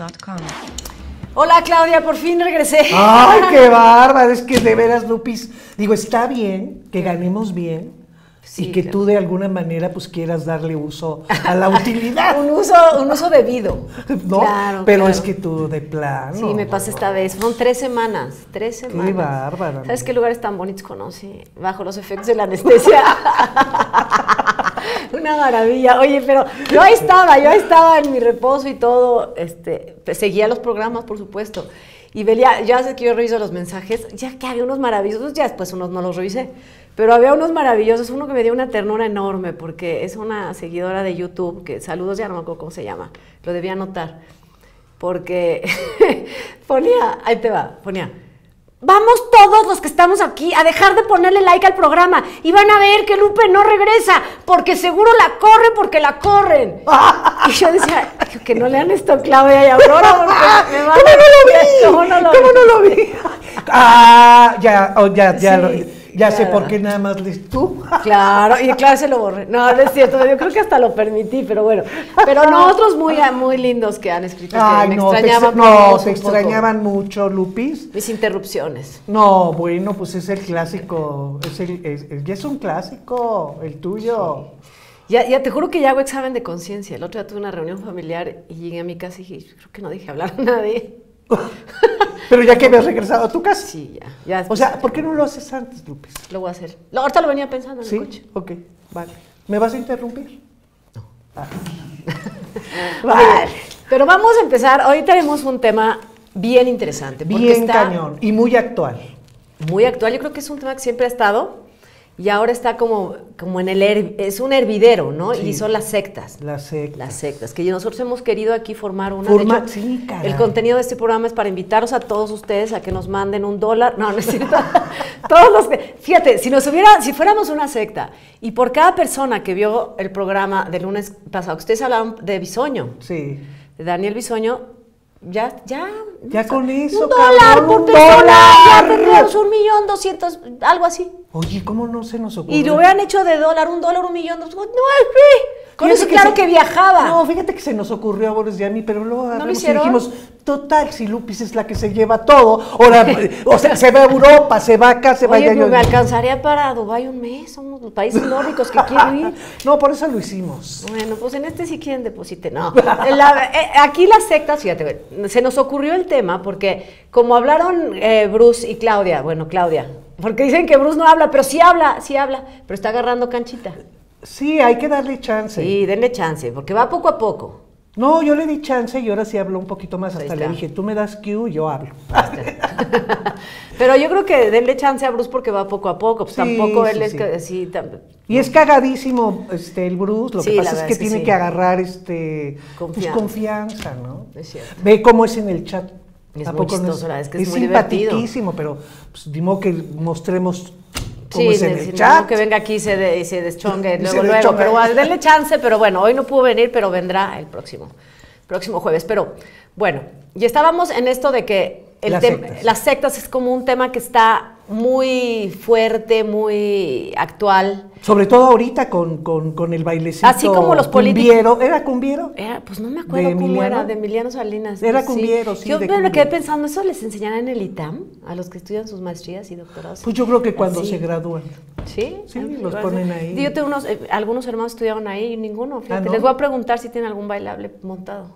gmail.com. Hola Claudia, por fin regresé. ¡Ay, qué bárbaro! Es que de veras, Lupis, digo, está bien que ganemos bien, sí, y que claro, tú de alguna manera pues quieras darle uso a la utilidad. un uso debido. ¿No? Claro, pero claro. es que tú de plano. Sí, me pasa esta vez. Fueron 3 semanas. 3 semanas. Qué bárbara. ¿Sabes qué lugares tan bonitos conocí? Bajo los efectos de la anestesia. Una maravilla. Oye, pero yo ahí estaba en mi reposo y todo. Pues, seguía los programas, por supuesto. Y veía, ya sé que yo reviso los mensajes, ya que había unos maravillosos, ya después unos no los revisé, pero había unos maravillosos, uno que me dio una ternura enorme, porque es una seguidora de YouTube, que saludos, ya no me acuerdo cómo se llama, lo debía anotar, porque ponía, ahí te va, ponía, vamos todos los que estamos aquí a dejar de ponerle like al programa y van a ver que Lupe no regresa porque seguro la corren porque la corren. Y yo decía, que no lean esto Claudia y Aurora porque me van ¿Cómo no lo vi? Ah, ya, ya sí, sé claro. por qué nada más lees tú. Claro, y claro, se lo borré. No, no es cierto, yo creo que hasta lo permití, pero bueno. Pero no, otros muy, muy lindos que han escrito Ay, que me no, extrañaban. te extrañaban mucho, Lupis. Mis interrupciones. No, bueno, pues es el clásico, ya es un clásico, el tuyo. Ya te juro que ya hago examen de conciencia. El otro día tuve una reunión familiar y llegué a mi casa y dije, creo que no dejé hablar a nadie. Pero ya que habías regresado a tu casa. Sí, ya. O sea, ¿por qué no lo haces antes, Lupis? Lo voy a hacer. Ahorita lo venía pensando en ¿Sí? el coche. Ok, vale. ¿Me vas a interrumpir? No. Ah. Vale. Pero vamos a empezar. Hoy tenemos un tema bien interesante. Porque Bien está cañón y muy actual. muy actual. Yo creo que es un tema que siempre ha estado y ahora está como en es un hervidero, ¿no? Sí. Y son las sectas. Las sectas. Las sectas, que nosotros hemos querido aquí formar una. De hecho, Sí, caray. el contenido de este programa es para invitaros a todos ustedes a que nos manden $1. No, no es cierto. Todos los que, fíjate, si fuéramos una secta y por cada persona que vio el programa del lunes pasado, que ustedes hablaron de Bisoño, Sí. de Daniel Bisoño, ya con eso, $1 cabrón, por $1. persona, ya tendríamos 1.200.000, algo así. Oye, ¿cómo no se nos ocurre? Y lo hubieran hecho de $1, $1.100.000, no, con Fíjate eso claro que viajaba. No, fíjate que se nos ocurrió a Boris y a mí, pero luego ¿No lo agarramos y hicieron? dijimos, total, si Lupis es la que se lleva todo, ahora, o sea, se va a Europa, se va acá, se va Oye, allá. pues me alcanzaría para Dubái un mes, somos los países nórdicos que quiero ir. No, por eso lo hicimos. Bueno, pues en este sí quieren depositen. No, aquí las sectas, fíjate, se nos ocurrió el tema porque como hablaron Bruce y Claudia, bueno, Claudia, porque dicen que Bruce no habla, pero sí habla, pero está agarrando canchita. Sí, hay que darle chance. Sí, denle chance, porque va poco a poco. No, yo le di chance y ahora sí habló un poquito más. Ahí Hasta está. le dije, tú me das cue, yo hablo. Pero yo creo que denle chance a Bruce porque va poco a poco, pues Sí, tampoco él sí, es sí. que sí, Y es cagadísimo el Bruce, lo Sí, que la pasa es verdad que es que tiene sí. que agarrar Confianza. ¿no? Es cierto. Ve cómo es en el chat. Es ¿A muy poco no chistoso, la verdad es que es muy divertido. simpaticísimo, pero pues, dimos que mostremos cómo Sí, es en el no, chat. que venga aquí y se deschongue Y se luego, deschongue. pero denle chance, pero bueno, hoy no pudo venir, pero vendrá el próximo jueves. Pero bueno, y estábamos en esto de que las sectas es como un tema que está muy fuerte, muy actual. Sobre todo ahorita con el bailecito. Así como los políticos. Cumbiero. ¿Era cumbiero? Pues no me acuerdo ¿De cómo Emiliano? era, de Emiliano Salinas. Era cumbiero, sí, Yo de me cumbiero. quedé pensando, ¿eso les enseñarán en el ITAM? A los que estudian sus maestrías y doctorados. Pues yo creo que cuando Así. se gradúan. ¿Sí? Sí, Ah, los igual, ponen ¿no? ahí. Yo tengo algunos hermanos estudiaron ahí y ninguno, fíjate. ¿no? Les voy a preguntar si tienen algún bailable montado.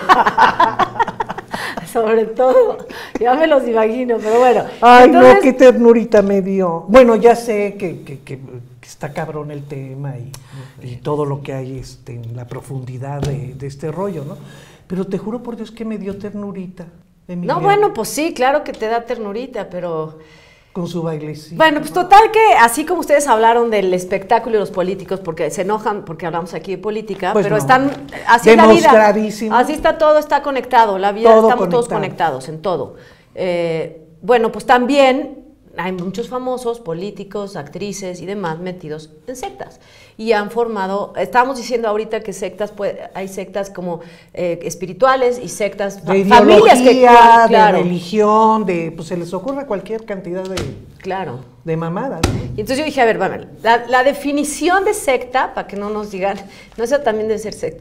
Sobre todo, ya me los imagino, pero bueno. Ay, entonces, no, qué ternurita me dio. Bueno, ya sé que está cabrón el tema y todo lo que hay en la profundidad de este rollo, ¿no? Pero te juro por Dios que me dio ternurita. Emiliano, no, bueno, pues sí, claro que te da ternurita, pero... con su bailecito. Bueno, pues total que así como ustedes hablaron del espectáculo y los políticos, porque se enojan porque hablamos aquí de política, Pues pero no. están, así es la vida, Demostradísimo. así está todo, está conectado, la vida, Todo estamos todos conectado. conectados en todo. Bueno, pues también hay muchos famosos, políticos, actrices y demás metidos en sectas y han formado, estábamos diciendo ahorita que sectas, hay sectas como espirituales y sectas, de familias que ideología, claro. de religión, pues se les ocurre cualquier cantidad Claro. De mamada, ¿no? Y entonces yo dije, a ver, la definición de secta, para que no nos digan, no, eso también debe ser secta.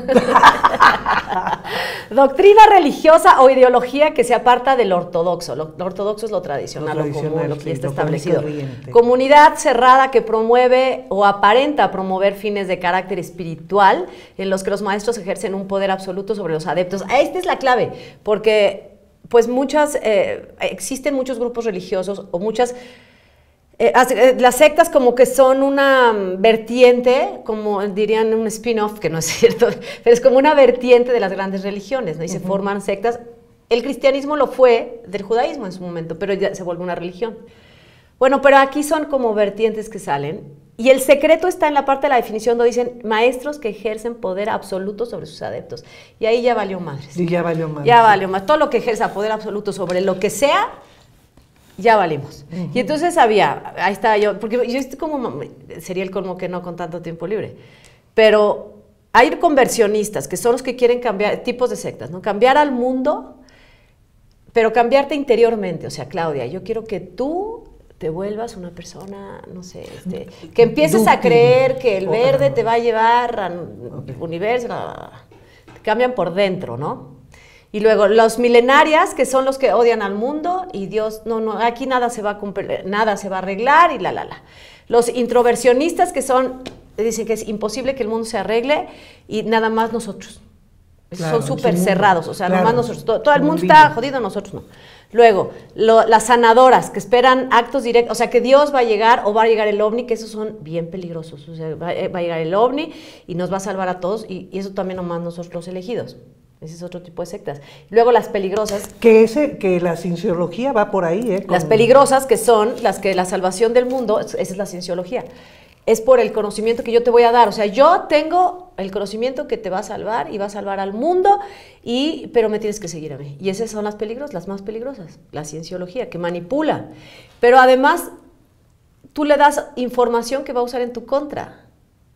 Doctrina religiosa o ideología que se aparta del ortodoxo. Lo ortodoxo es lo tradicional, lo común, lo que ya está establecido. Comunidad cerrada que promueve o aparenta promover fines de carácter espiritual en los que los maestros ejercen un poder absoluto sobre los adeptos. Esta es la clave, porque pues existen muchos grupos religiosos o muchas... las sectas como que son una vertiente, como dirían un spin-off, que no es cierto, pero es como una vertiente de las grandes religiones, ¿no? Y se forman sectas. El cristianismo lo fue del judaísmo en su momento, pero ya se vuelve una religión. Bueno, pero aquí son como vertientes que salen, y el secreto está en la parte de la definición donde dicen maestros que ejercen poder absoluto sobre sus adeptos. Y ahí ya valió madres. Y ya valió madres. Ya valió madres. Todo lo que ejerza poder absoluto sobre lo que sea, ya valimos. Y entonces ahí estaba yo, porque yo estoy como, sería el colmo que no con tanto tiempo libre, pero hay conversionistas, que son los que quieren cambiar, tipos de sectas, ¿no? Cambiar al mundo, pero cambiarte interiormente. O sea, Claudia, yo quiero que tú te vuelvas una persona, no sé, que empieces a creer que el verde te va a llevar al universo, te cambian por dentro, ¿no? Y luego los milenarias, que son los que odian al mundo y Dios, no, aquí nada se va a cumplir, nada se va a arreglar y Los introversionistas, que dicen que es imposible que el mundo se arregle y nada más nosotros. Claro, son súper cerrados, o sea, claro, nomás nosotros, todo el mundo está jodido, nosotros no. Luego, las sanadoras, que esperan actos directos, o sea, que Dios va a llegar o va a llegar el ovni, que esos son bien peligrosos, o sea, va a llegar el ovni y nos va a salvar a todos, y eso también nomás nosotros los elegidos. Ese es otro tipo de sectas. Luego las peligrosas. Que la cienciología va por ahí, ¿eh? Las peligrosas, que son las que la salvación del mundo, esa es la cienciología. Es por el conocimiento que yo te voy a dar. O sea, yo tengo el conocimiento que te va a salvar y va a salvar al mundo, pero me tienes que seguir a mí. Y esas son las peligrosas, las más peligrosas. La cienciología, que manipula. Pero además, tú le das información que va a usar en tu contra.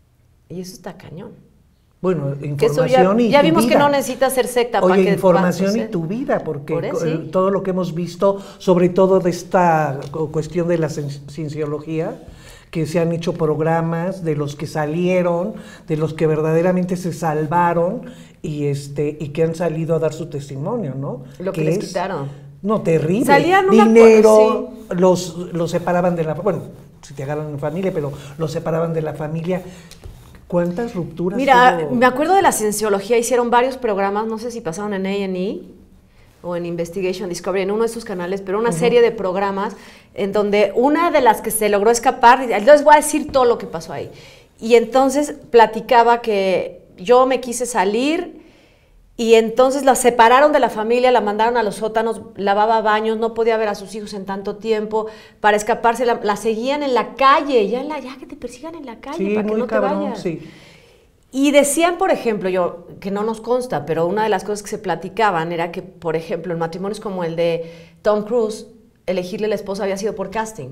Y eso está cañón. Bueno, información ya vimos que no necesitas ser secta. Oye, para que información y tu vida, porque todo lo que hemos visto, sobre todo de esta cuestión de la cienciología, que se han hecho programas de los que salieron, de los que verdaderamente se salvaron y que han salido a dar su testimonio, ¿no? Lo que les quitaron. No, terrible. Salían dinero, sí. los separaban de la... Bueno, si te agarran en familia, pero los separaban de la familia. ¿Cuántas rupturas? Mira, me acuerdo de la cienciología, hicieron varios programas, no sé si pasaron en A&E o en Investigation Discovery, en uno de sus canales, pero una serie de programas en donde una de las que se logró escapar, les voy a decir todo lo que pasó ahí. Y entonces platicaba que yo me quise salir y entonces la separaron de la familia, la mandaron a los sótanos, lavaba baños, no podía ver a sus hijos en tanto tiempo, para escaparse la seguían en la calle, ya que te persigan en la calle, sí, para que no cabrón, te vayas. Sí. Y decían, por ejemplo, que no nos consta, pero una de las cosas que se platicaban era que, por ejemplo, en matrimonios como el de Tom Cruise, elegirle la esposa había sido por casting.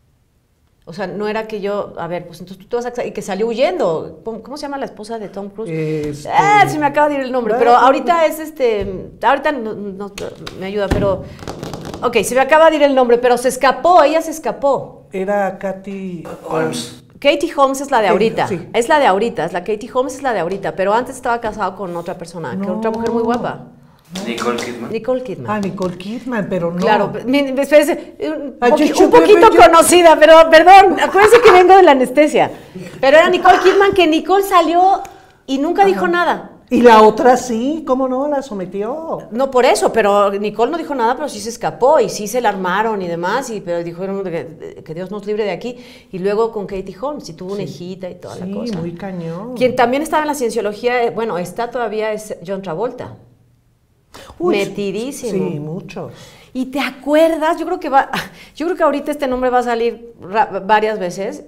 O sea, no era que yo, a ver, pues entonces tú te vas a... Y que salió huyendo. ¿Cómo se llama la esposa de Tom Cruise? Sí, me acaba de ir el nombre, pero ahorita es ahorita no me ayuda, pero... Ok, se me acaba de ir el nombre, pero se escapó, ella se escapó. Era Katie Holmes. Katie Holmes es la de ahorita, sí. Es la de ahorita, Katie Holmes es la de ahorita, pero antes estaba casado con otra persona, otra mujer muy guapa. Nicole Kidman. Nicole Kidman. Ah, Nicole Kidman, pero no. Claro, espérese, un poquito conocida, pero perdón, acuérdense que vengo de la anestesia. Pero era Nicole Kidman, que Nicole salió y nunca dijo nada. Y la otra sí, ¿cómo no? La sometió. No por eso, pero Nicole no dijo nada, pero sí se escapó y sí se la armaron y demás, pero dijeron que Dios nos libre de aquí. Y luego con Katie Holmes, y tuvo una hijita y toda la cosa. Sí, muy cañón. Quien también estaba en la cienciología, bueno, está todavía, es John Travolta. Uy, metidísimo. Sí, mucho. Y te acuerdas, yo creo que ahorita este nombre va a salir varias veces,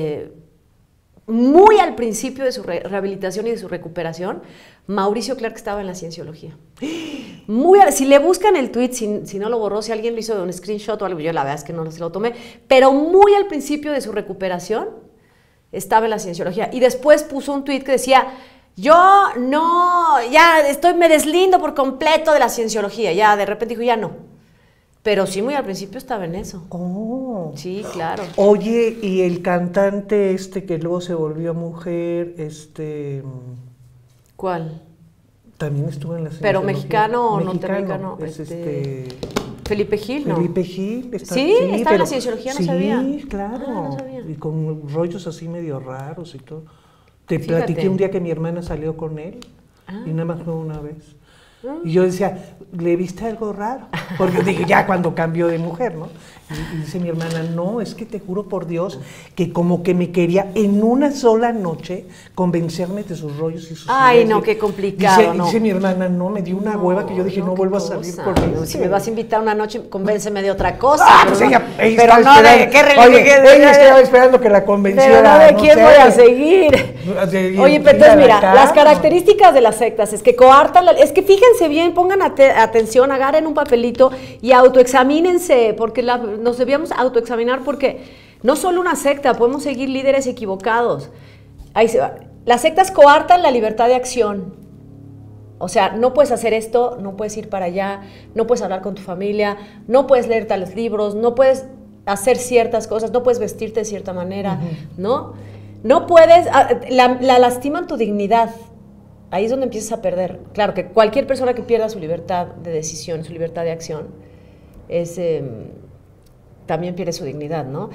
muy al principio de su rehabilitación y de su recuperación, Mauricio Clark estaba en la cienciología. Si le buscan el tweet, si no lo borró, si alguien lo hizo de un screenshot o algo, yo la verdad es que no se lo tomé, pero muy al principio de su recuperación estaba en la cienciología. Y después puso un tweet que decía... Yo me deslindo por completo de la cienciología, ya de repente dijo, ya no. Pero sí, muy al principio estaba en eso. Oh. Sí, claro. Oye, y el cantante que luego se volvió mujer, ¿Cuál? también estuvo en la ¿Pero Cienciología. mexicano o norteamericano? Es Felipe Gil, ¿no? Felipe Gil. Sí, está en la Cienciología, no sabía. Sí, claro. Ah, no sabía. Y con rollos así medio raros y todo. Te Fíjate. platiqué un día que mi hermana salió con él y nada más fue una vez. Ah. Y yo decía, ¿le viste algo raro? Porque dije, ya cuando cambió de mujer, ¿no? Y dice mi hermana, no, es que te juro por Dios que como que me quería en una sola noche convencerme de sus rollos y sus Ay, ideas. no, qué complicado, Dice, no. dice mi hermana, no, me dio una hueva que yo dije, no qué vuelvo a cosa. salir con él. No, si me vas a invitar una noche, convénceme de otra cosa. Ah, pero pues no, ella pero estaba no de esperando. qué Oye, religión. ella estaba esperando que la convenciera. Pero no de no quién sé, voy a seguir. de- Oye, de pero entonces ir a mira, la cama. las características de las sectas es que coartan, es que fíjense bien, pongan atención, agarren un papelito y autoexamínense, porque nos debíamos autoexaminar porque no solo una secta, podemos seguir líderes equivocados. Ahí se va. Las sectas coartan la libertad de acción. O sea, no puedes hacer esto, no puedes ir para allá, no puedes hablar con tu familia, no puedes leer tales libros, no puedes hacer ciertas cosas, no puedes vestirte de cierta manera, ¿no? No puedes, la lastiman tu dignidad. Ahí es donde empiezas a perder. Claro que cualquier persona que pierda su libertad de decisión, su libertad de acción, también pierde su dignidad, ¿no?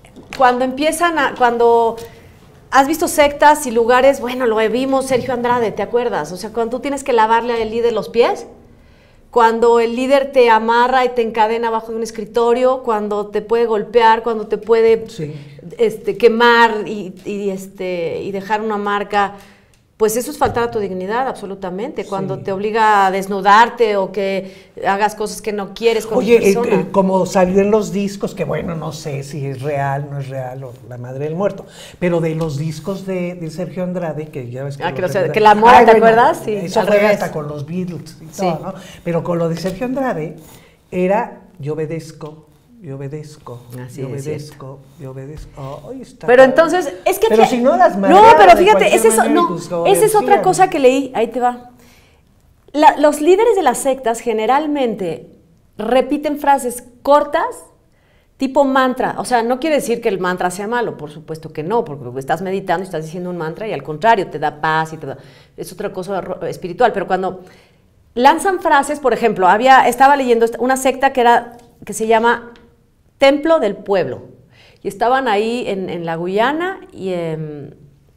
Cuando has visto sectas y lugares, bueno, lo vimos Sergio Andrade, ¿te acuerdas? O sea, cuando tú tienes que lavarle al líder los pies, cuando el líder te amarra y te encadena abajo de un escritorio, cuando te puede golpear, cuando te puede quemar y dejar una marca, pues eso es faltar a tu dignidad, absolutamente. Cuando te obliga a desnudarte o que hagas cosas que no quieres con Oye, tu persona. como salió en los discos, que bueno, no sé si es real, no es real, o la madre del muerto, pero de los discos de Sergio Andrade, que ya ves que... que la mora, ¿te acuerdas? Sí, eso al fue revés. hasta con los Beatles y todo, ¿no? Pero con lo de Sergio Andrade era yo obedezco, yo obedezco, Así yo es, obedezco, yo obedezco. Ay, está Pero padre. entonces, es que... Pero si no las No, madreaban pero de fíjate, cualquier manera, pues, esa es otra obedecían. cosa que leí, ahí te va. Los líderes de las sectas generalmente repiten frases cortas, tipo mantra. O sea, no quiere decir que el mantra sea malo, por supuesto que no, porque estás meditando y estás diciendo un mantra y al contrario, te da paz y es otra cosa espiritual. Pero cuando lanzan frases, por ejemplo, estaba leyendo una secta que se llama Templo del Pueblo. Y estaban ahí en la Guyana y en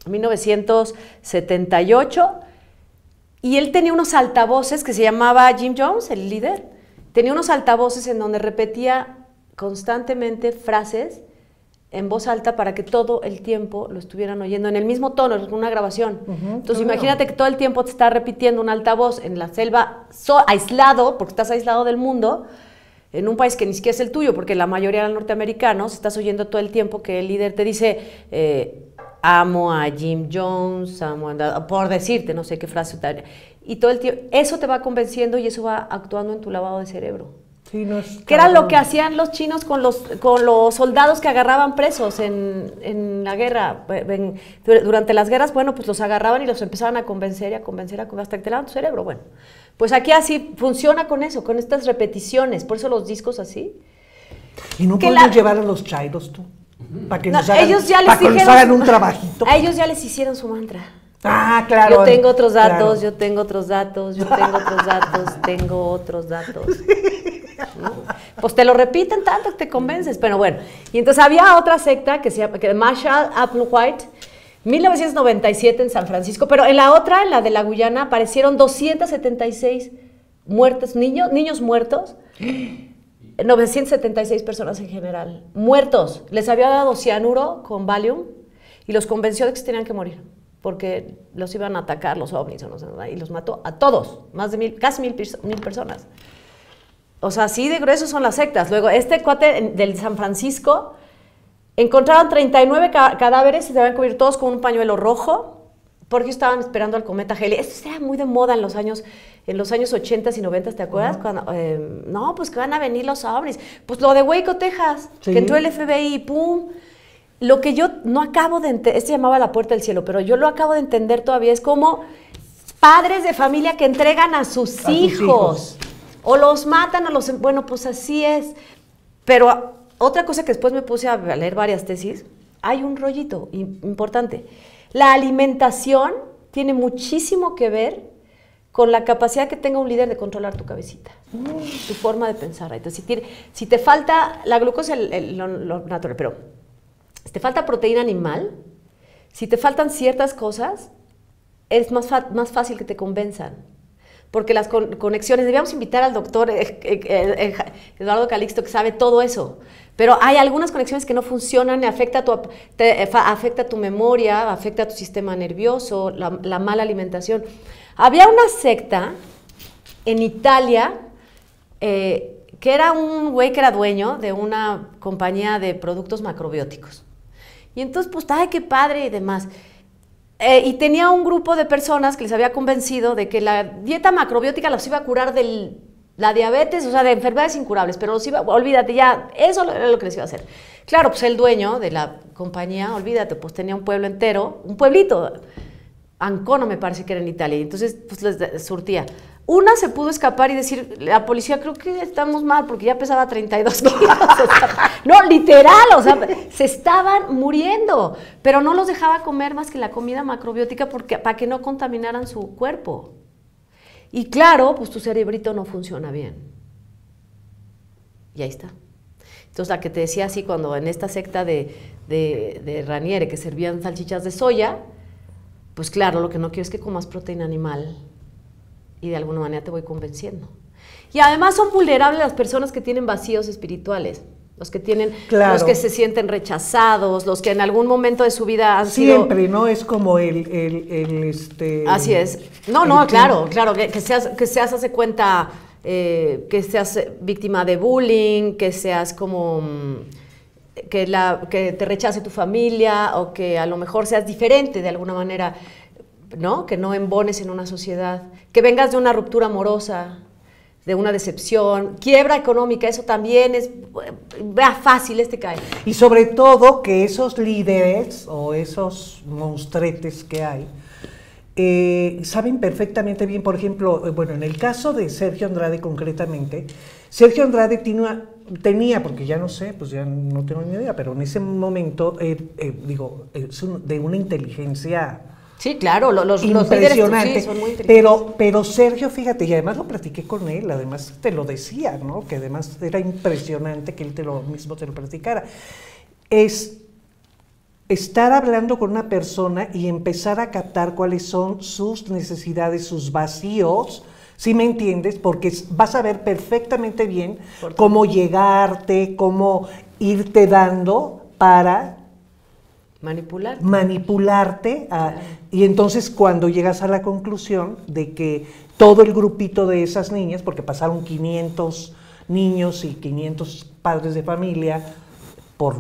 1978. Y él tenía unos altavoces que se llamaba Jim Jones, el líder. Tenía unos altavoces en donde repetía constantemente frases en voz alta para que todo el tiempo lo estuvieran oyendo en el mismo tono, en una grabación. Entonces imagínate que todo el tiempo te está repitiendo un altavoz en la selva, aislado, porque estás aislado del mundo, en un país que ni siquiera es el tuyo, porque la mayoría eran norteamericanos, estás oyendo todo el tiempo que el líder te dice, amo a Jim Jones, por decirte, no sé qué frase, y todo el tiempo, eso te va convenciendo y eso va actuando en tu lavado de cerebro. Sí, no es Que era lo que hacían los chinos con los soldados que agarraban presos en la guerra. Durante las guerras, bueno, pues los agarraban y los empezaban a convencer hasta que te lavan tu cerebro. Bueno, pues aquí así funciona con eso, con estas repeticiones. Por eso los discos así. ¿Y no que podemos llevar a los chairos tú? Para que nos hagan, ellos ya les para que nos dijeron hagan un trabajito. A ellos ya les hicieron su mantra. Ah, claro. Yo tengo otros datos, claro. yo tengo otros datos, yo tengo otros datos, tengo otros datos. ¿No? Pues te lo repiten tanto que te convences, pero bueno. Y entonces había otra secta que se llama Marshall Applewhite, 1997 en San Francisco, pero en la otra, en la de la Guyana, aparecieron 276 muertos, niños muertos, 976 personas en general, muertos. Les había dado cianuro con Valium y los convenció de que se tenían que morir, porque los iban a atacar los ovnis o no sé, y los mató a todos, más de casi mil personas. O sea, así de gruesos son las sectas. Luego, este cuate del San Francisco, encontraron 39 cadáveres, se habían cubierto todos con un pañuelo rojo, porque estaban esperando al cometa Halley. Esto era muy de moda en los años 80s y 90s, ¿te acuerdas? Cuando, no, pues que van a venir los ovnis. Pues lo de Waco, Texas, sí, que entró el FBI, ¡pum! Lo que yo no acabo de entender, se llamaba La Puerta del Cielo, pero yo lo acabo de entender todavía, es como padres de familia que entregan a sus hijos. O los matan o los... Bueno, pues así es. Pero otra cosa que después me puse a leer varias tesis, hay un rollito importante. La alimentación tiene muchísimo que ver con la capacidad que tenga un líder de controlar tu cabecita, tu forma de pensar. Entonces, si te falta la glucosa, lo natural, pero si te falta proteína animal, si te faltan ciertas cosas, es más fácil que te convenzan. Porque las conexiones, debíamos invitar al doctor Eduardo Calixto, que sabe todo eso, pero hay algunas conexiones que no funcionan y afecta tu memoria, afecta tu sistema nervioso, la mala alimentación. Había una secta en Italia que era un güey que era dueño de una compañía de productos macrobióticos. Y entonces, pues, ¡ay, qué padre! Y demás. Y tenía un grupo de personas que les había convencido de que la dieta macrobiótica los iba a curar de la diabetes, o sea, de enfermedades incurables, pero olvídate, ya, eso era lo que les iba a hacer. Claro, pues el dueño de la compañía, olvídate, pues tenía un pueblo entero, un pueblito, Ancona me parece que era en Italia, y entonces pues les surtía. Una se pudo escapar y decir, la policía, creo que estamos mal, porque ya pesaba 32 kilos. No, literal, o sea, se estaban muriendo, pero no los dejaba comer más que la comida macrobiótica para que no contaminaran su cuerpo. Y claro, pues tu cerebrito no funciona bien. Y ahí está. Entonces, la que te decía así, cuando en esta secta de Raniere, que servían salchichas de soya, pues claro, lo que no quiero es que comas proteína animal, y de alguna manera te voy convenciendo. Y además son vulnerables las personas que tienen vacíos espirituales, los que tienen, los que se sienten rechazados, los que en algún momento de su vida han sido... Siempre, ¿no? Es como Así es. No, claro, que seas hace cuenta, que seas víctima de bullying, que seas como... que te rechace tu familia, o que a lo mejor seas diferente de alguna manera, ¿no? Que no embones en una sociedad, que vengas de una ruptura amorosa, de una decepción, quiebra económica, eso también es fácil, cae. Y sobre todo que esos líderes o esos monstruetes que hay, saben perfectamente bien, por ejemplo, bueno, en el caso de Sergio Andrade concretamente, Sergio Andrade tenía, porque ya no sé, pues ya no tengo ni idea, pero en ese momento, de una inteligencia... Sí, claro, los impresionante, líderes, sí, son muy inteligentes. pero Sergio, fíjate, y además lo platiqué con él, además te lo decía, ¿no? Que además era impresionante que él mismo te lo platicara. Es estar hablando con una persona y empezar a captar cuáles son sus necesidades, sus vacíos, ¿sí me entiendes? Porque vas a ver perfectamente bien cómo llegarte, cómo irte dando para... manipularte y entonces cuando llegas a la conclusión de que todo el grupito de esas niñas, porque pasaron 500 niños y 500 padres de familia por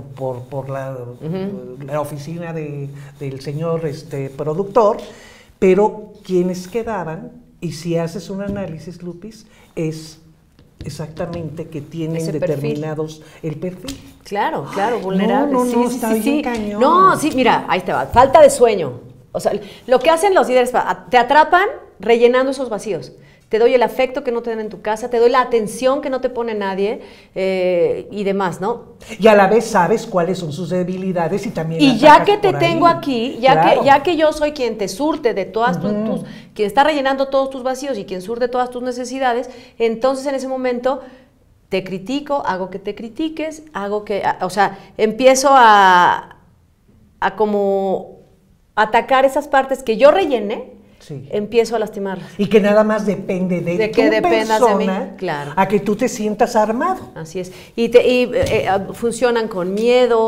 la oficina del señor productor, pero quienes quedaban, y si haces un análisis, Lupis, es exactamente que tienen ese determinados el perfil. Claro, vulnerables. No, está bien cañón. No, sí, mira, ahí te va, falta de sueño. O sea, lo que hacen los líderes, te atrapan rellenando esos vacíos. Te doy el afecto que no te dan en tu casa, te doy la atención que no te pone nadie y demás, ¿no? Y a la vez sabes cuáles son sus debilidades y también... Y ya que te tengo aquí, ya que yo soy quien te surte de todas quien está rellenando todos tus vacíos y quien surte todas tus necesidades, entonces en ese momento te critico, hago que te critiques, empiezo a como atacar esas partes que yo rellené. Sí. Empiezo a lastimarlas. Y que nada más depende de tu persona, de mí, claro, a que tú te sientas armado. Así es. Y funcionan con miedo,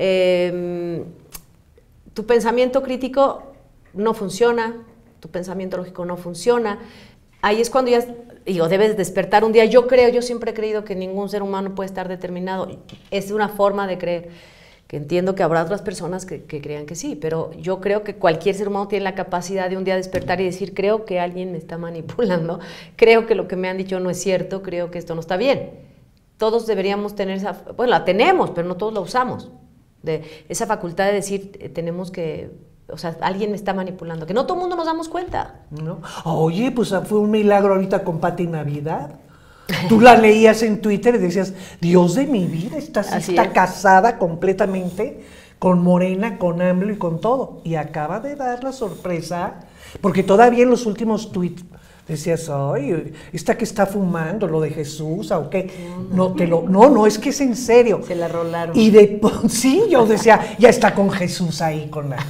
tu pensamiento crítico no funciona, tu pensamiento lógico no funciona. Ahí es cuando ya, debes despertar un día. Yo siempre he creído que ningún ser humano puede estar determinado. Es una forma de creer. Que entiendo que habrá otras personas que crean que sí, pero yo creo que cualquier ser humano tiene la capacidad de un día despertar y decir, creo que alguien me está manipulando, creo que lo que me han dicho no es cierto, creo que esto no está bien. Todos deberíamos tener la tenemos, pero no todos la usamos, esa facultad de decir, tenemos que, alguien me está manipulando, que no todo el mundo nos damos cuenta. ¿No? Oye, pues fue un milagro ahorita con Pati Navidad. Tú la leías en Twitter y decías, Dios de mi vida, esta sí Así está es. casada completamente con Morena, con AMLO y con todo. Y acaba de dar la sorpresa, porque todavía en los últimos tweets decías, ay, esta que está fumando, lo de Jesús, ¿o qué? No, es que es en serio. Se la rolaron. Y sí, yo decía, ya está con Jesús ahí, con la...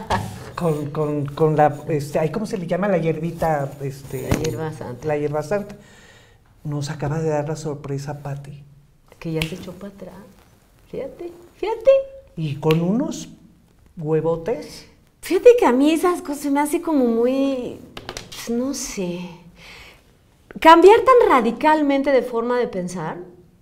con la, ahí, ¿cómo se le llama? La hierbita, La hierba santa. La hierba santa. Nos acaba de dar la sorpresa, Pati. Que ya se echó para atrás. Fíjate. Y con unos huevotes. Fíjate que a mí esas cosas se me hace como muy, pues, no sé, cambiar tan radicalmente de forma de pensar.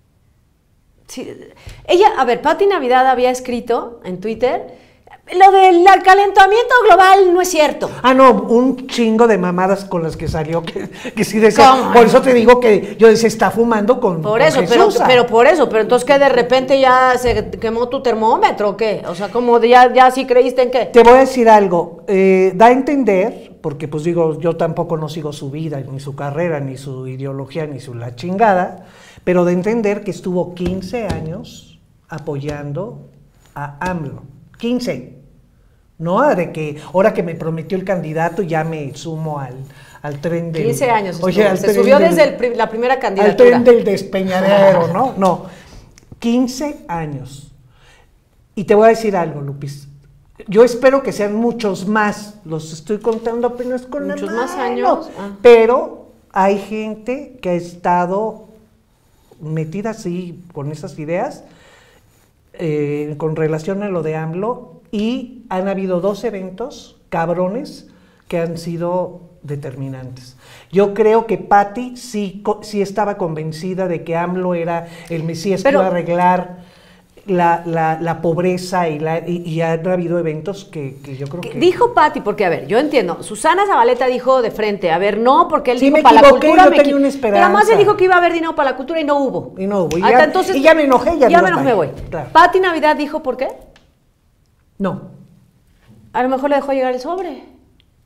Sí, ella, a ver, Pati Navidad había escrito en Twitter, lo del calentamiento global no es cierto. Ah, no, un chingo de mamadas con las que salió, que sí decía. ¿Cómo? Por eso te digo que yo decía, está fumando con Por eso, Jesús. pero entonces que de repente ya se quemó tu termómetro o qué, o sea, como ya sí creíste en qué. Te voy a decir algo, da a entender, porque pues digo, yo tampoco no sigo su vida, ni su carrera, ni su ideología, ni su la chingada, pero de entender que estuvo 15 años apoyando a AMLO. 15. No, de que ahora que me prometió el candidato ya me sumo al tren del... 15 años estuvo, Oye, al se tren subió del- desde la primera al candidatura. tren del despeñadero, ¿no? No, 15 años. Y te voy a decir algo, Lupis. Yo espero que sean muchos más. Los estoy contando apenas con la Muchos más mano. años. Ah. Pero hay gente que ha estado metida así con esas ideas con relación a lo de AMLO, y han habido 2 eventos cabrones que han sido determinantes. Yo creo que Pati sí estaba convencida de que AMLO era el Mesías que Pero- iba a arreglar la pobreza, y han habido eventos que yo creo que... Dijo Pati, porque a ver, yo entiendo, Susana Zabaleta dijo de frente, a ver, no, porque él Sí, dijo me para la equivoqué, cultura, yo tenía una pero además esperanza. él dijo que iba a haber dinero para la cultura y no hubo. Y no hubo, y Hasta ya- entonces, y ya me enojé, ya ya no me voy. Claro. Pati Navidad dijo, ¿por qué? No. A lo mejor le dejó llegar el sobre.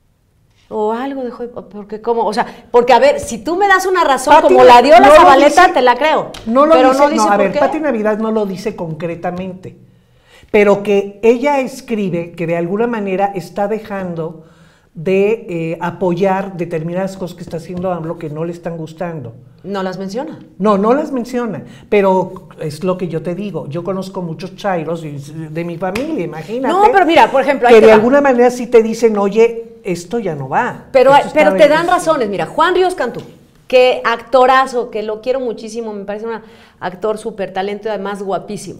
O algo dejó, porque como, o sea, porque a ver, si tú me das una razón Pati como la dio la no lo Zabaleta, dice- te la creo. No lo pero dice, no dice a por ver, qué. Pati Navidad no lo dice concretamente, pero que ella escribe que de alguna manera está dejando de apoyar determinadas cosas que está haciendo AMLO que no le están gustando. No las menciona. No las menciona, pero es lo que yo te digo. Yo conozco muchos chairos de mi familia, imagínate. No, pero mira, por ejemplo, ahí que te de va. alguna manera sí te dicen, oye, esto ya no va. Pero Esto está te dan bien". razones. Mira, Juan Ríos Cantú, que actorazo, que lo quiero muchísimo, me parece un actor súper talento y además guapísimo.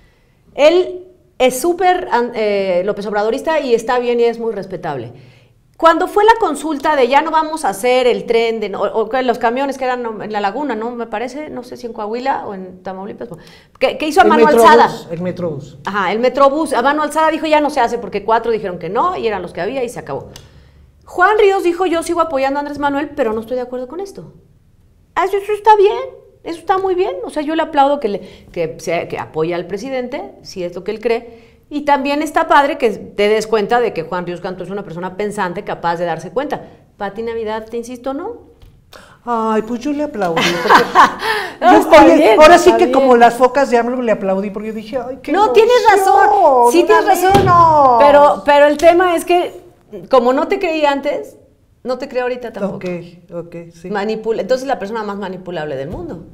Él es súper López Obradorista y está bien y es muy respetable. Cuando fue la consulta de ya no vamos a hacer el tren, o que los camiones que eran en la laguna, ¿no? Me parece, no sé si en Coahuila o en Tamaulipas, que hizo a mano alzada. El Metrobús. Ajá, el Metrobús, a mano alzada dijo ya no se hace porque 4 dijeron que no y eran los que había y se acabó. Juan Ríos dijo yo sigo apoyando a Andrés Manuel, pero no estoy de acuerdo con esto. Eso está bien, eso está muy bien. O sea, yo le aplaudo que apoya al presidente, si es lo que él cree. Y también está padre que te des cuenta de que Juan Ríos Cantú es una persona pensante, capaz de darse cuenta. Pati Navidad, te insisto, ¿no? Ay, pues yo le aplaudí. Porque No, está bien, ahora sí está que bien. como las focas de AMLO le aplaudí porque yo dije, ay, qué No, tienes emoción, razón, sí una tienes razón, menos. pero el tema es que como no te creí antes, no te creo ahorita tampoco. Ok, sí. Entonces la persona más manipulable del mundo,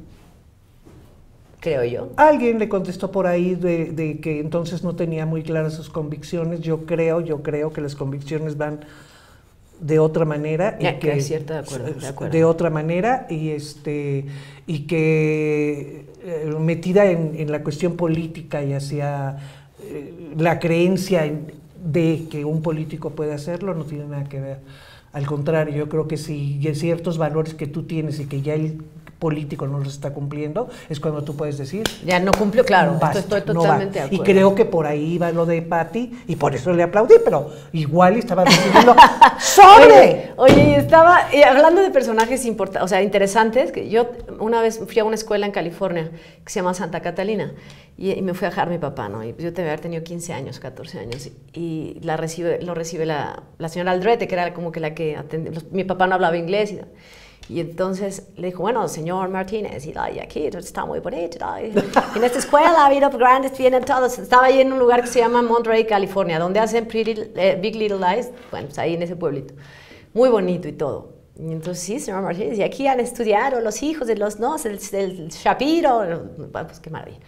creo yo. Alguien le contestó por ahí de que entonces no tenía muy claras sus convicciones. Yo creo que las convicciones van de otra manera y Que es cierto, de acuerdo. de otra manera y que metida en la cuestión política y hacia la creencia de que un político puede hacerlo no tiene nada que ver. Al contrario, yo creo que si ciertos valores que tú tienes y que ya el político no los está cumpliendo, es cuando tú puedes decir... Ya no cumplió, claro, basta, estoy no va. totalmente de acuerdo. Y creo que por ahí va lo de Pati, y por eso le aplaudí, pero igual estaba diciendo ¡sobre! Oye, y estaba hablando de personajes o sea, interesantes, que yo una vez fui a una escuela en California que se llama Santa Catalina, y me fui a dejar mi papá, ¿no? Y yo debía haber tenido 15 años, 14 años, y lo recibe la señora Aldrete, que era como que la que atendía, mi papá no hablaba inglés, Y entonces le dijo, bueno, señor Martínez, y aquí está muy bonito. En esta escuela ha habido grandes, vienen todos. Estaba ahí en un lugar que se llama Monterey, California, donde hacen Big Little Lies. Bueno, pues ahí en ese pueblito. Muy bonito y todo. Y entonces, sí, señor Martínez, y aquí han estudiado los hijos de los, no, el Shapiro. Bueno, pues qué maravilla.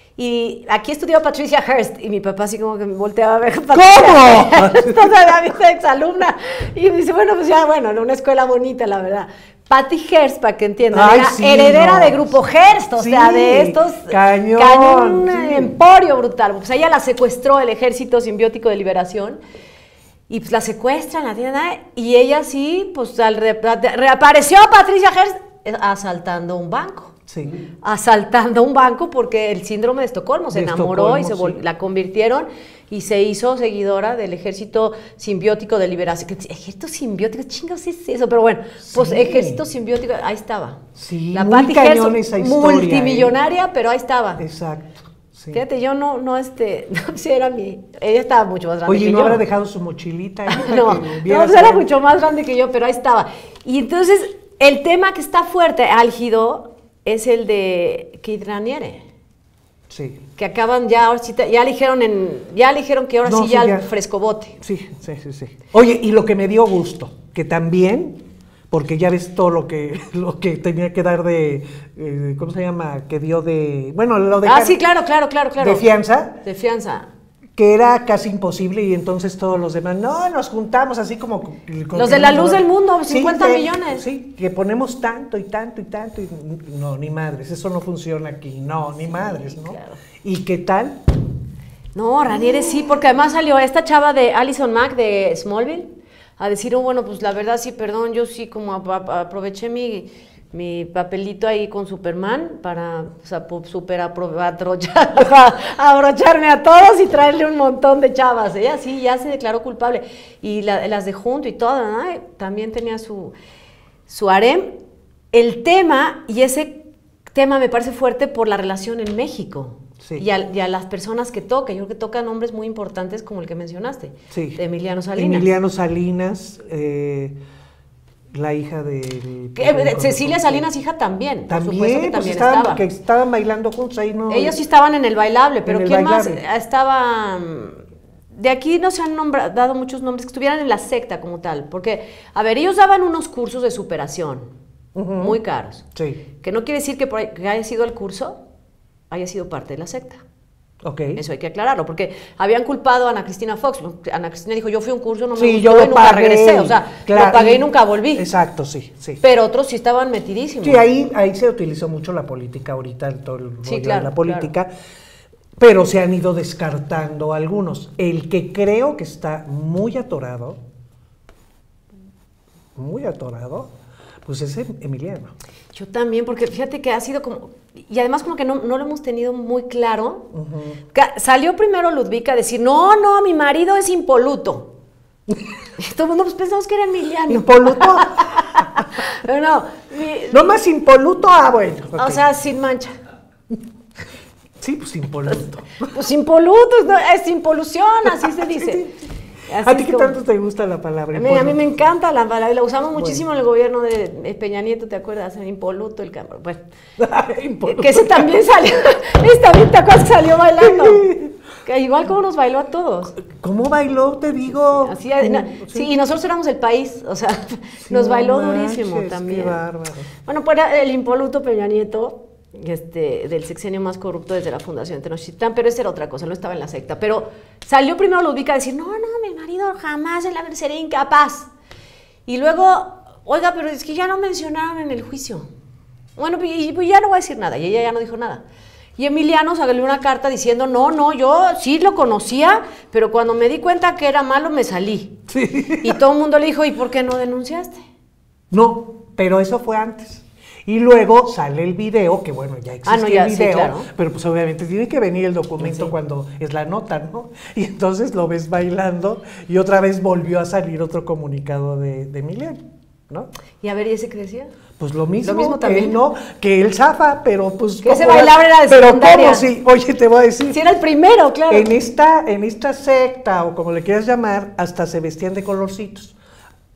Y aquí estudió Patricia Hearst, y mi papá así como que me volteaba a ver. ¿Cómo? Entonces, a mi exalumna, y me dice, bueno, pues ya, bueno, en una escuela bonita, la verdad. Patty Hearst, para que entiendan, Ay, era sí, heredera no. de Grupo Hearst, o Sí, sea, de estos... cañón, un sí. emporio brutal. Pues ella la secuestró el Ejército Simbiótico de Liberación, y pues la secuestran, la tienen ahí, y ella sí, pues reapareció Patricia Hearst asaltando un banco. Sí. Asaltando un banco porque el síndrome de Estocolmo se De enamoró y Estocolmo, sí. la convirtieron y se hizo seguidora del Ejército Simbiótico de Liberación. Ejército Simbiótico, chingos es eso, pero bueno, pues Sí. Ejército Simbiótico, ahí estaba. Sí, la muy Patty cañón Hearst, esa historia, multimillonaria, pero ahí estaba. Exacto. Sí. Fíjate, yo no, sí era ella estaba mucho más grande Oye, que ¿no yo. habrá dejado su mochilita ahí para No, que no, vieras pues era ahí? mucho más grande que yo, pero ahí estaba. Y entonces, el tema que está fuerte, álgido, es el de Kid Raniere, Sí. que acaban ya, ahora sí, ya le dijeron que ahora No, sí ya sí, ya. al frescobote. Sí. Oye, y lo que me dio gusto, que también, porque ya ves todo lo que tenía que dar de, ¿cómo se llama? Que dio de, bueno, lo de... Sí, claro. De fianza, De fianza. que era casi imposible y entonces todos los demás, no, nos juntamos así como... Los de la luz del mundo, 50 millones. Sí, que ponemos tanto y tanto y tanto y no, ni madres, eso no funciona aquí, no, ni madres, ¿no? claro. ¿Y qué tal? No, Raniere sí, porque además salió esta chava de Alison Mack de Smallville a decir, bueno, pues la verdad sí, perdón, yo sí como aproveché mi papelito ahí con Superman para abrocharme a todos y traerle un montón de chavas. Ella sí, ya se declaró culpable. Y las de Junto y todo, ¿no? También tenía su harem. El tema, y ese tema me parece fuerte por la relación en México. Sí. Y a las personas que toca. Yo creo que tocan nombres muy importantes como el que mencionaste, Sí. de Emiliano Salinas. Emiliano Salinas, la hija del... Cecilia Salinas, hija, también. Por supuesto que También, pues también estaba. que estaban bailando juntos ahí, ¿no? Ellos sí estaban en el bailable, pero En el ¿quién bailable. más estaba? De aquí no se han dado muchos nombres que estuvieran en la secta como tal, porque, a ver, ellos daban unos cursos de superación, muy caros, Sí, que no quiere decir que, que haya sido el curso, haya sido parte de la secta. ok. Eso hay que aclararlo, porque habían culpado a Ana Cristina Fox. Ana Cristina dijo, yo fui a un curso, no me Sí, gustó yo y lo nunca pagué, regresé. O sea, claro, lo pagué y nunca volví. Exacto, sí. Pero otros sí estaban metidísimos. Sí, ahí se utilizó mucho la política ahorita, todo el rollo de claro, la política, pero se han ido descartando algunos. El que creo que está muy atorado, pues es Emiliano. Yo también, porque fíjate que ha sido como... Y además como que no lo hemos tenido muy claro. Salió primero Ludvika a decir, no, mi marido es impoluto. Y todo el mundo pues pensamos que era Emiliano. ¿Impoluto? Pero no. ¿No más impoluto? Bueno. O ok. sea, sin mancha. Sí, pues impoluto. Pues impoluto, es impolución, así se dice. Así ¿A ti es qué como- tanto te gusta la palabra A mí me impoluto? encanta la palabra, la usamos muchísimo en el gobierno de Peña Nieto, ¿te acuerdas? En impoluto, el cabrón. Bueno, Impoluto. que ese también salió, ese también, ¿te acuerdas que salió bailando? Que igual como nos bailó a todos. ¿Cómo bailó? Te digo. Así, sí, y nosotros éramos el país, o sea, nos no bailó manches, durísimo también. Qué bárbaro. Bueno, pues era el impoluto Peña Nieto, del sexenio más corrupto desde la Fundación Tenochtitlán, pero esa era otra cosa, no estaba en la secta. Pero salió primero Ludvika a decir, no, mi marido jamás sería incapaz. Y luego, oiga, pero es que ya no mencionaron en el juicio. Bueno, pues ya no voy a decir nada, y ella ya no dijo nada. Y Emiliano salió una carta diciendo, no, yo sí lo conocía, pero cuando me di cuenta que era malo me salí. Sí. Y todo el mundo le dijo, ¿y por qué no denunciaste? No, pero eso fue antes. Y luego sale el video, que bueno, ya existe ya, el sí, video, claro. pero pues obviamente tiene que venir el documento Sí. cuando es la nota, ¿no? Y entonces lo ves bailando y otra vez volvió a salir otro comunicado de Emiliano, ¿no? Y a ver, ¿y ese qué decía? Pues lo mismo que también. él, ¿no? Que él zafa, pero pues... Que ese ¿cómo bailar era de Pero secundaria. ¿cómo sí? Oye, te voy a decir... Sí, era el primero, claro. En esta secta, o como le quieras llamar, hasta se vestían de colorcitos.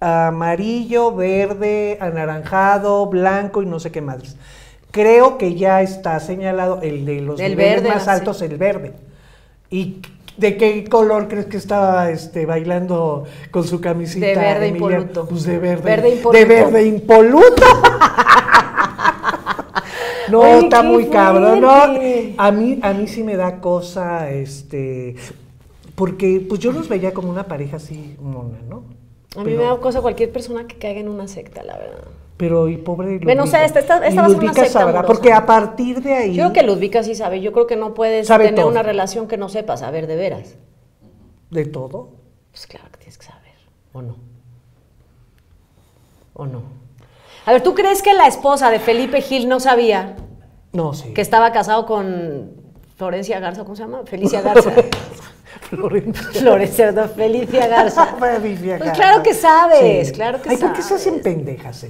amarillo, verde, anaranjado, blanco y no sé qué madres. Creo que ya está señalado el de los niveles más altos, el verde. ¿Y de qué color crees que estaba bailando con su camisita? De verde impoluto. Pues de verde. Verde impoluto. De verde impoluto. No, oye, está muy cabrón. No, fuerte. a mí sí me da cosa, porque pues yo los veía como una pareja así mona, ¿no? A mí me da cosa cualquier persona que caiga en una secta, la verdad. Pero y pobre Ludvika. Bueno, o sea, esta va a ser una Ludvika secta sabrá, amorosa. porque a partir de ahí... Yo creo que Ludvika sí sabe. Yo creo que no puedes Sabe tener todo. una relación que no sepas. A ver, de veras. ¿De todo? Pues claro que tienes que saber. ¿O no? ¿O no? A ver, ¿tú crees que la esposa de Felipe Gil no sabía No, sí. que estaba casado con Florencia Garza? ¿Cómo se llama? Felicia Garza. Florencia, no, Felicia Garza. Felicia Pues Garza. claro que sabes, Sí. claro que Ay, sabes. ¿por qué se hacen pendejas,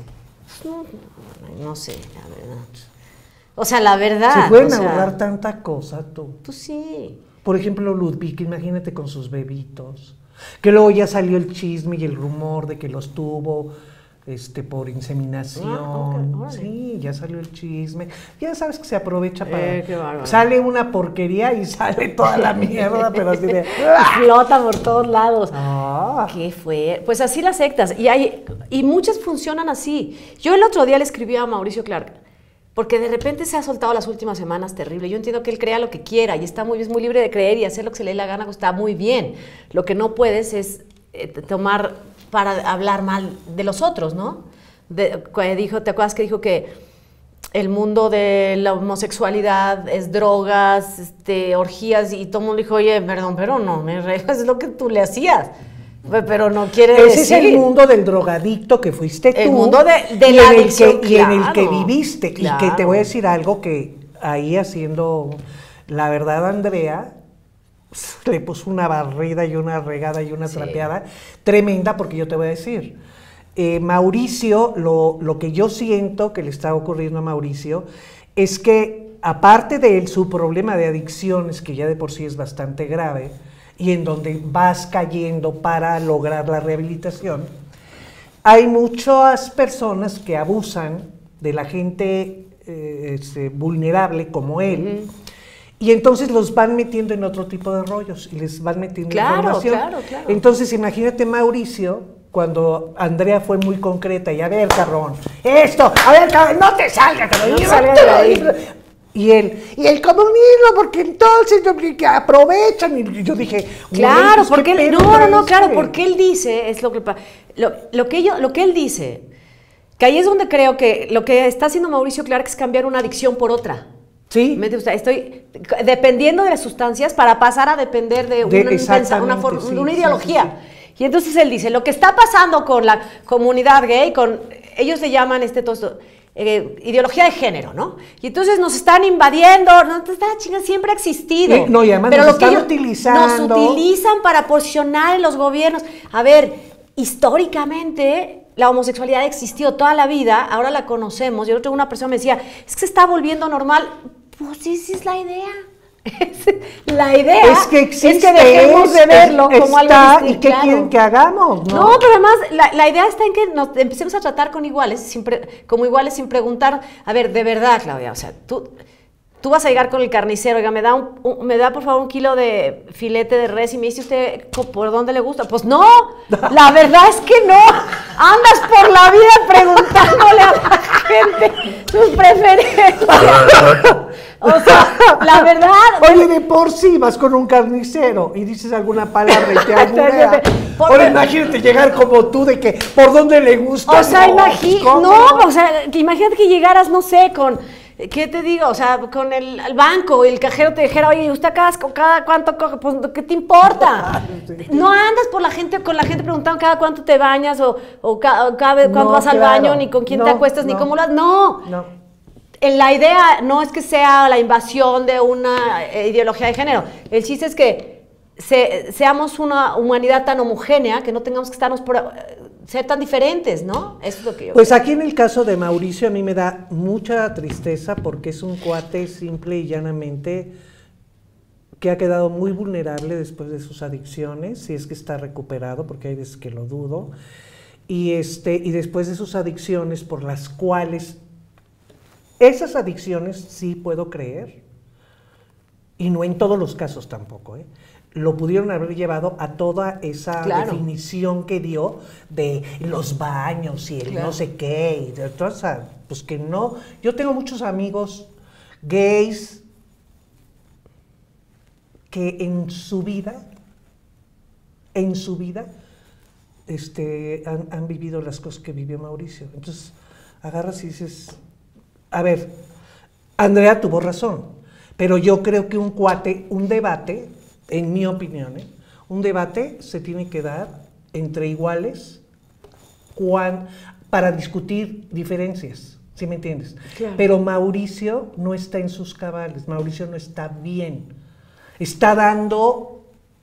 No sé, la verdad. O sea, la verdad. Se pueden o sea, ahorrar tanta cosa, tú. Pues sí. Por ejemplo, Ludvika, imagínate con sus bebitos. Que luego ya salió el chisme y el rumor de que los tuvo por inseminación. Ah, ok, órale. Sí, ya salió el chisme. Ya sabes que se aprovecha para... Qué bárbaro. Sale una porquería y sale toda la mierda, pero así de... Flota por todos lados. Ah. ¿Qué fue? Pues así las sectas. Y muchas funcionan así. Yo el otro día le escribí a Mauricio Clark, porque de repente se ha soltado las últimas semanas terrible. Yo entiendo que él crea lo que quiera y es muy libre de creer y hacer lo que se le dé la gana, está muy bien. Lo que no puedes es tomar para hablar mal de los otros, ¿no? ¿te acuerdas que dijo que el mundo de la homosexualidad es drogas, orgías, y todo el mundo dijo, oye, perdón, pero no me regas, es lo que tú le hacías. Pero no quiere Ese decir... es el mundo del drogadicto que fuiste tú. El mundo de y la en el adicción, que, y en el que claro, viviste. claro. Y que te voy a decir algo que ahí haciendo la verdad, Andrea le puso una barrida y una regada y una trapeada tremenda, porque yo te voy a decir, Mauricio, lo que yo siento que le está ocurriendo a Mauricio es que, aparte de su problema de adicciones, que ya de por sí es bastante grave, y en donde vas cayendo para lograr la rehabilitación, hay muchas personas que abusan de la gente vulnerable como él, y entonces los van metiendo en otro tipo de rollos y les van metiendo información. Claro. Entonces imagínate Mauricio, cuando Andrea fue muy concreta y a ver, cabrón, esto, a ver, cabrón, no te salgas, cabrón, No salgas de ahí. Y el comunismo, porque entonces que aprovechan, y yo dije, Claro, pues, porque ¿qué él, pedo no, traes, claro, güey? porque él dice, es lo que él dice, que ahí es donde creo que lo que está haciendo Mauricio Clark es cambiar una adicción por otra. Sí. O sea, estoy dependiendo de las sustancias para pasar a depender de una ideología. Y entonces él dice, lo que está pasando con la comunidad gay, ellos le llaman todo esto, ideología de género, ¿no? Y entonces nos están invadiendo, esta chinga siempre ha existido. No, y además pero nos lo que están ellos utilizando. nos utilizan para posicionar en los gobiernos. A ver, históricamente la homosexualidad ha existido toda la vida, ahora la conocemos. Yo una persona me decía, es que se está volviendo normal. Pues sí, esa es la idea. La idea Es que existe, es que dejemos de verlo como algo distinto. ¿Y qué quieren que hagamos? No, pero además la idea está en que nos empecemos a tratar con iguales, como iguales sin preguntar, a ver, de verdad, Claudia, o sea, tú vas a llegar con el carnicero, oiga, me da por favor 1 kilo de filete de res y me dice usted por dónde le gusta. Pues no, la verdad es que no. Andas por la vida preguntándole a la gente sus preferencias. O sea, la verdad. Oye, de por sí vas con un carnicero y dices alguna palabra y te alburea. Ahora imagínate llegar como tú de que por dónde le gusta. O sea, ¿cómo? imagínate que llegaras, no sé, con, ¿qué te digo? O sea, con el banco y el cajero te dijera, oye, ¿usted cada cuánto coge? Pues, ¿qué te importa? No andas con la gente preguntando cada cuánto te bañas o cada vez cuándo vas al baño, ni con quién te acuestas, ni cómo lo haces. No. La idea no es que sea la invasión de una ideología de género. El chiste es que seamos una humanidad tan homogénea que no tengamos que ser tan diferentes, ¿no? Eso es lo que yo Pues aquí en el caso de Mauricio a mí me da mucha tristeza porque es un cuate simple y llanamente que ha quedado muy vulnerable después de sus adicciones, si es que está recuperado, porque hay veces que lo dudo. y después de sus adicciones por las cuales, esas adicciones sí puedo creer, y no en todos los casos tampoco, lo pudieron haber llevado a toda esa definición que dio de los baños y el no sé qué, y de toda esa, pues que no. Yo tengo muchos amigos gays que en su vida, han vivido las cosas que vivió Mauricio. Entonces, agarras y dices, a ver, Andrea tuvo razón, pero yo creo que un debate, en mi opinión, un debate se tiene que dar entre iguales para discutir diferencias, ¿sí me entiendes? Claro. Pero Mauricio no está en sus cabales, Mauricio no está bien, está dando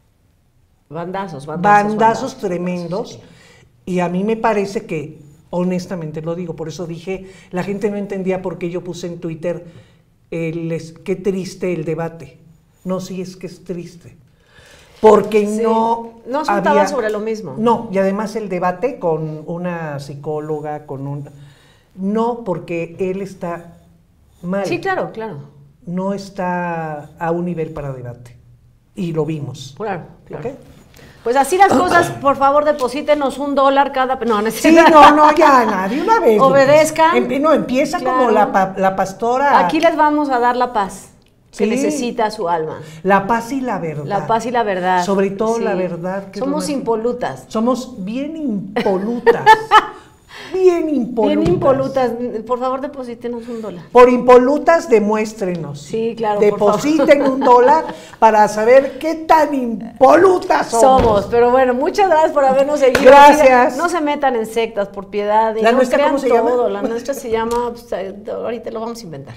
bandazos tremendos, sí. Y a mí me parece que, honestamente lo digo, por eso dije, la gente no entendía por qué yo puse en Twitter qué triste el debate. No, sí, es que es triste. Porque sí, no se trataba sobre lo mismo. No, y además el debate con una psicóloga, no, porque él está mal. Sí, claro. No está a un nivel para debate. Y lo vimos. Claro. ¿Okay? Pues así las cosas, por favor, deposítenos $1 cada... No, no sí, no, ya, nadie una vez. Obedezcan. Empieza claro. Como la pastora. Aquí les vamos a dar la paz que necesita su alma. La paz y la verdad. La paz y la verdad. Sobre todo la verdad. Que somos impolutas. Somos bien impolutas. Bien impolutas. Por favor, deposítenos $1. Por impolutas, demuéstrenos. Sí, claro. Depositen $1 para saber qué tan impolutas somos. Pero bueno, muchas gracias por habernos seguido. Gracias. No se metan en sectas, por piedad. Y ¿La no nuestra cómo se llama? La nuestra se llama, pues, ahorita lo vamos a inventar.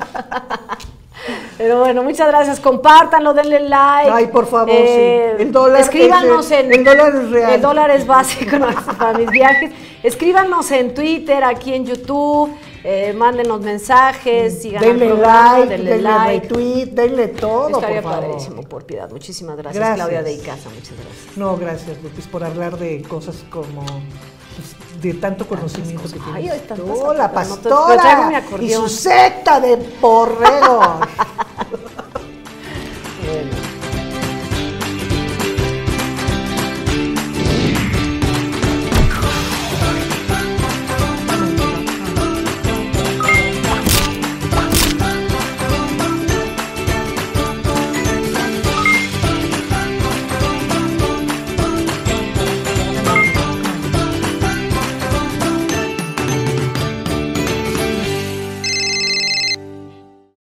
Pero bueno, muchas gracias. Compártanlo, denle like. Ay, por favor, sí. El dólar escríbanos el dólar es real. El dólar es básico para mis viajes. Escríbanos en Twitter, aquí en YouTube. Mándenos mensajes. Sigan denle programa, like, denle retweet, denle todo. Estaría padrísimo, por piedad. Muchísimas gracias. Claudia de Icaza, muchas gracias. No, gracias, Lupis, por hablar de cosas como... de tanto conocimiento que tienes. Ay, la pastora y su secta de porreros.